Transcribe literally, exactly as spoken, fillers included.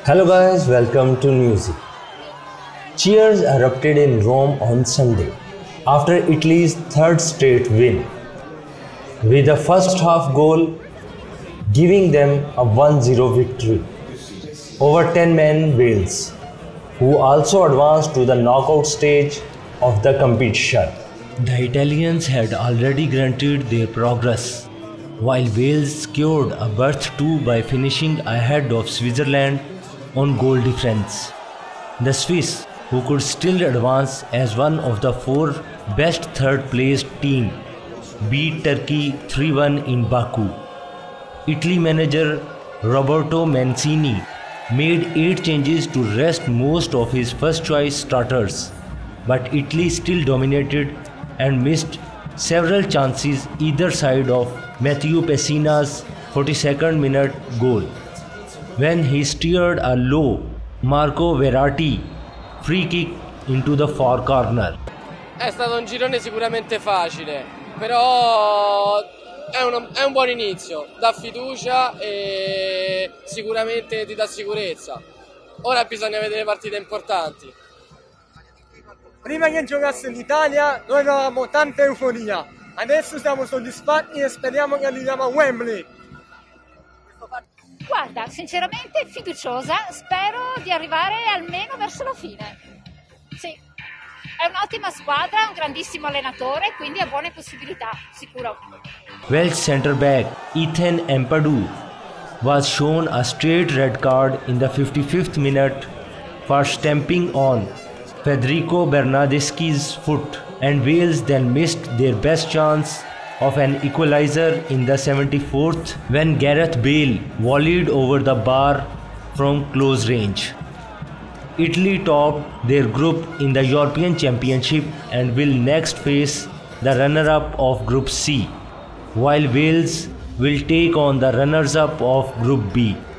Hello guys, welcome to Newzee. Cheers erupted in Rome on Sunday after Italy's third straight win, with the first half goal giving them a one zero victory over ten men Wales, who also advanced to the knockout stage of the competition. The Italians had already granted their progress, while Wales secured a berth too by finishing ahead of Switzerland on goal difference. The Swiss, who could still advance as one of the four best third-placed teams, beat Turkey three one in Baku. Italy manager Roberto Mancini made eight changes to rest most of his first-choice starters, but Italy still dominated and missed several chances either side of Matteo Pessina's forty-second minute goal, when he steered a low Marco Verratti free kick into the far corner. È stato un girone sicuramente facile, però è un, è un buon inizio, dà fiducia e sicuramente ti dà sicurezza. Ora bisogna vedere partite importanti. Prima che giocasse l'Italia noi avevamo tanta euforia, adesso siamo soddisfatti e speriamo che arriviamo a Wembley. Guarda, sinceramente fiduciosa, spero di arrivare almeno verso la fine. Sì, è un'ottima squadra, un grandissimo allenatore, quindi ha buone possibilità, sicuro. Welsh centre-back Ethan Ampadu was shown a straight red card in the fifty-fifth minute for stamping on Federico Bernardeschi's foot, and Wales then missed their best chance of an equalizer in the seventy-fourth when Gareth Bale volleyed over the bar from close range. Italy topped their group in the European Championship and will next face the runner-up of Group C, while Wales will take on the runners-up of Group B.